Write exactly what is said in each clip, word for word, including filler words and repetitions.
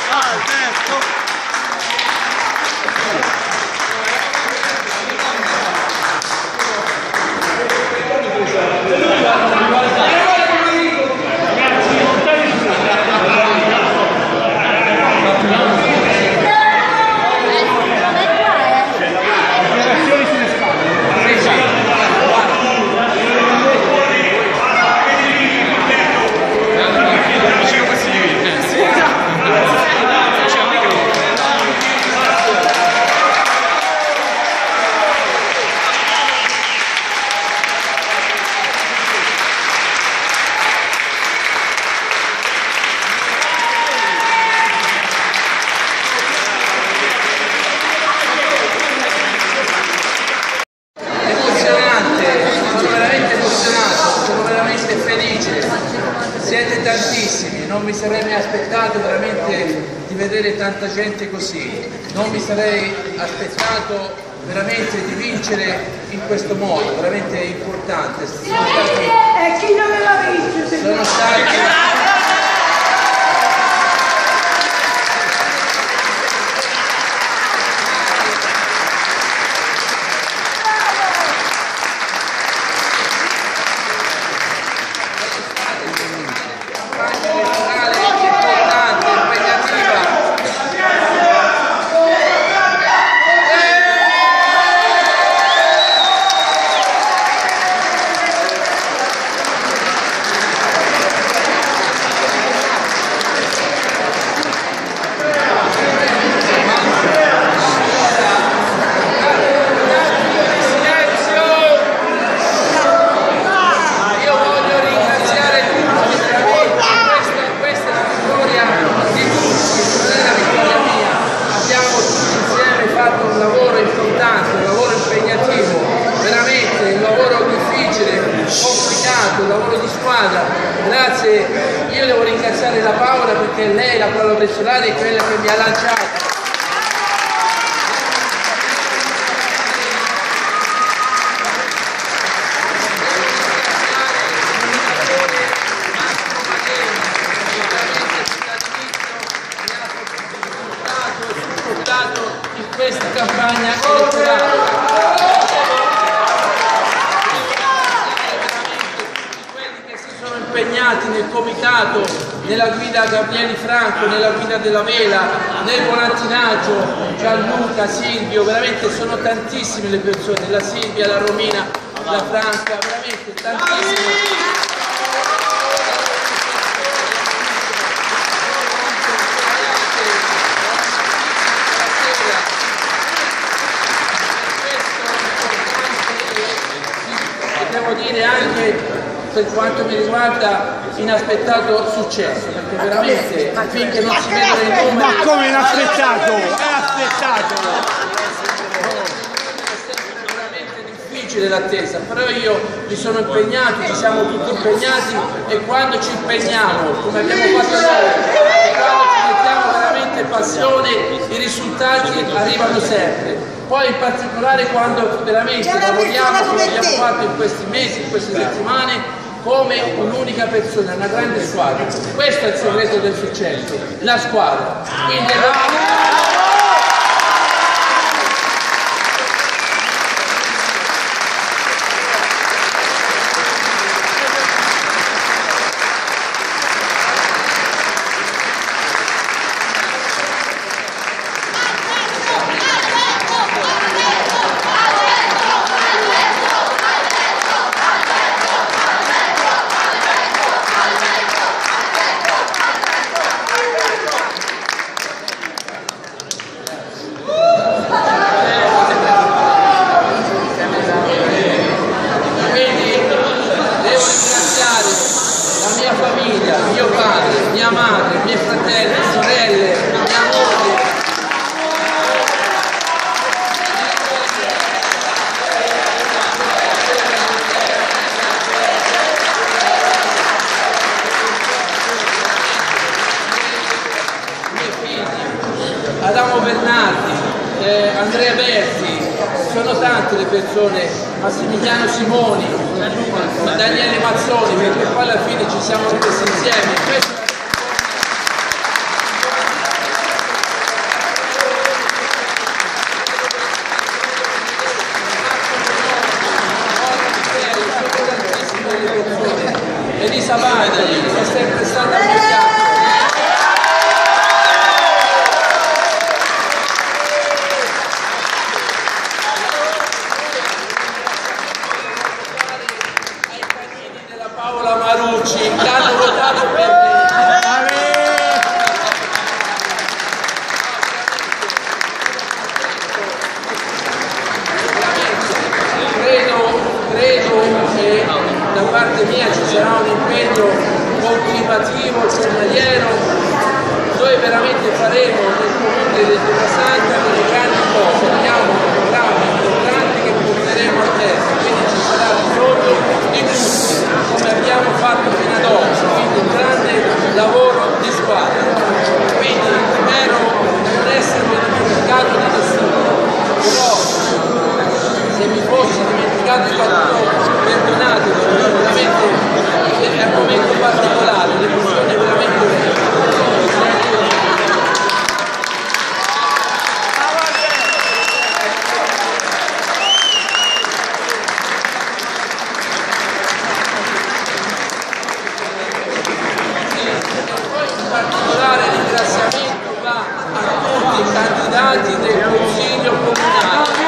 Siete tantissimi, non mi sarei mai aspettato veramente di vedere tanta gente così, non mi sarei aspettato veramente di vincere in questo modo, veramente importante. Sono stati, e chi non l'ha visto? Sono stati grazie, io devo ringraziare la Paola perché lei, la Paola Bressolari, è quella che mi ha lanciato. Mi ha supportato in questa campagna elettorale. Impegnati nel comitato, nella guida Gabriele Franco, nella guida della Vela, nel volantinaggio, Gianluca, Silvio, veramente sono tantissime le persone, la Silvia, la Romina, la Franca, veramente tantissime. Devo dire anche, per quanto mi riguarda, inaspettato successo, perché veramente finché non si vedono i numeri... Ma come inaspettato? È aspettato! È sempre veramente difficile l'attesa, però io mi sono impegnato, ci siamo tutti impegnati e quando ci impegniamo, come abbiamo fatto noi, e quando ci mettiamo veramente passione, i risultati arrivano sempre. Poi in particolare quando veramente lavoriamo come abbiamo fatto in questi mesi, in queste settimane, come un'unica persona, una grande squadra. Questo è il segreto del successo, la squadra. Quindi, mio padre, mia madre, i miei fratelli, sorelle, mia moglie. I miei figli, Adamo Bernardi, eh, Andrea Berti, sono tante le persone, Massimiliano Simoni, Daniele Mazzoni, perché poi alla fine ci siamo messi insieme. Questo è sempre stato apprezzato. Ai panini della Paola Marucci che hanno votato per me. Da parte mia ci sarà un impegno continuativo, giornaliero, noi veramente faremo nel comune del Santa delle grandi cose, abbiamo programmi importanti che porteremo a terra, quindi ci sarà bisogno di tutti, come abbiamo fatto fino ad oggi, quindi un grande lavoro di squadra. Quindi spero non essermi dimenticato di nessuno, però se mi fossi dimenticato di qualcuno, perdonatemi, veramente è un momento particolare, l'emozione è veramente un particolare ringraziamento va a tutti i candidati del Consiglio Comunale.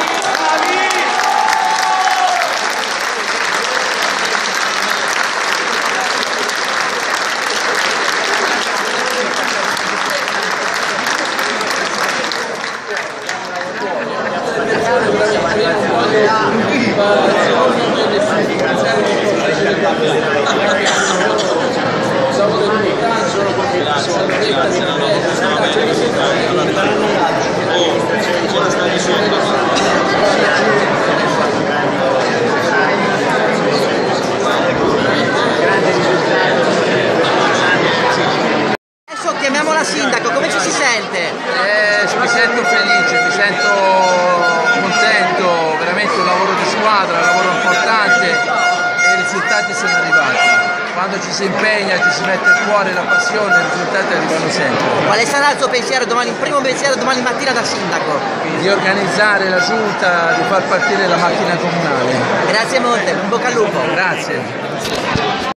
Adesso chiamiamo la sindaco, come ci si sente? Eh, mi sento felice, mi sento contento, veramente un lavoro di squadra, un lavoro importante e i risultati sono arrivati. Quando ci si impegna, ci si mette il cuore e la passione, i risultati arrivano sempre. Quale sarà il suo pensiero domani, il primo pensiero domani mattina da sindaco? Di organizzare la giunta, di far partire la macchina comunale. Grazie molte, in bocca al lupo. Grazie.